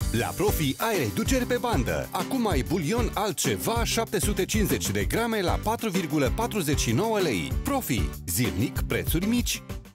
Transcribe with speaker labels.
Speaker 1: La Profi ai reduceri pe bandă. Acum ai bulion altceva 750 de grame la 4,49 lei. Profi. Zilnic prețuri mici.